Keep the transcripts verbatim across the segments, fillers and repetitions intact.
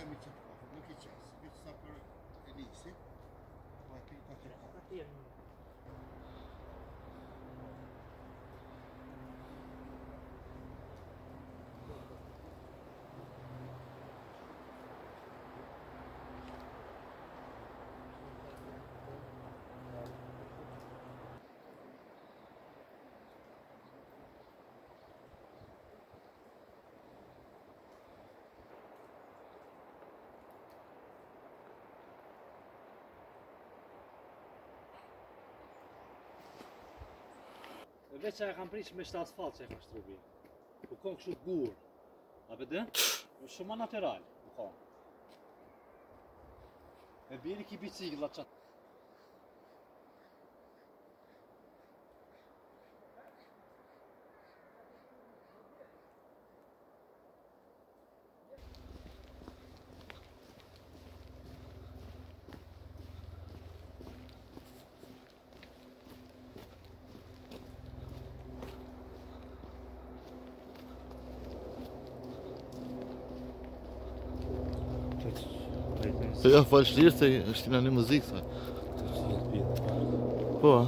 comincia qua, quello che c'è, si vede sempre all'inizio, poi pinta che qua. De wedstrijd gaan prijzen met asfalt, zeg maar, Strobi. Hoe kom ik zo boer? Abedin? Zomaar naturel. Gewoon. En bir iki biciklet atacak. Ja, voll stehst du, steht an der Musik. So. Boah.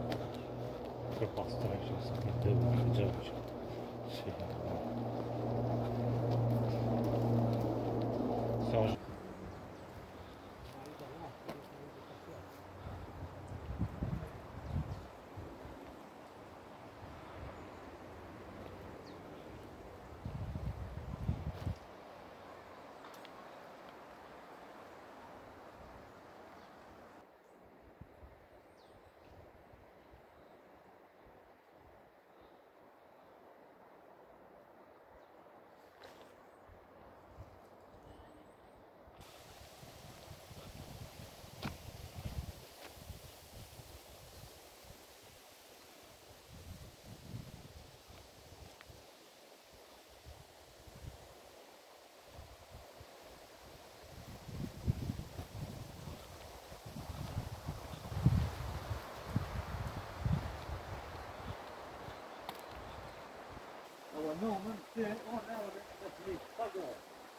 No, man, det är oh, det var det lite tagg av.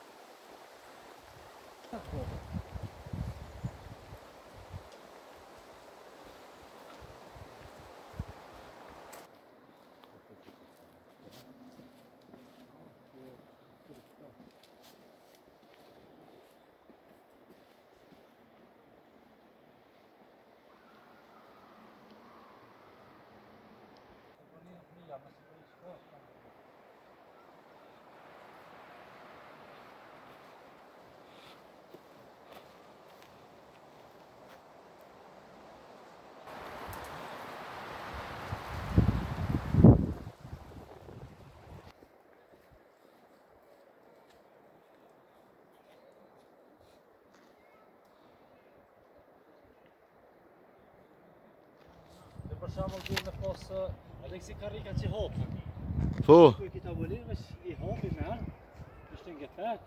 Facciamo il giorno posso adesso carica ci hop. Wo? Poi che tavolino si hop in me. Ich denke fett.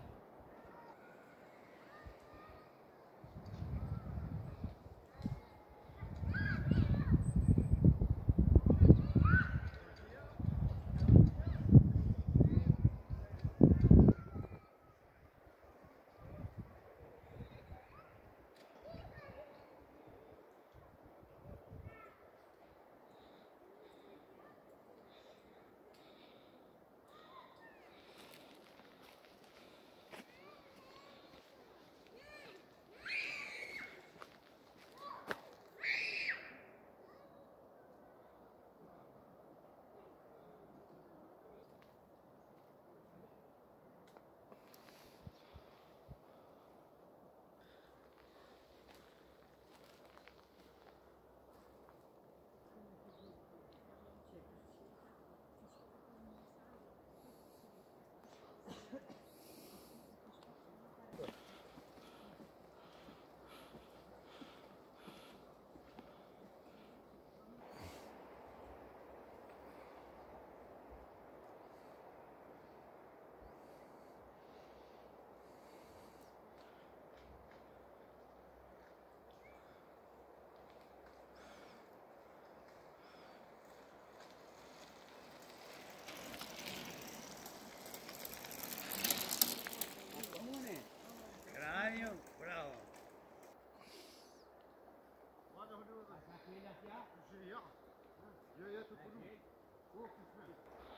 Ja, ja, ja, ja, ja,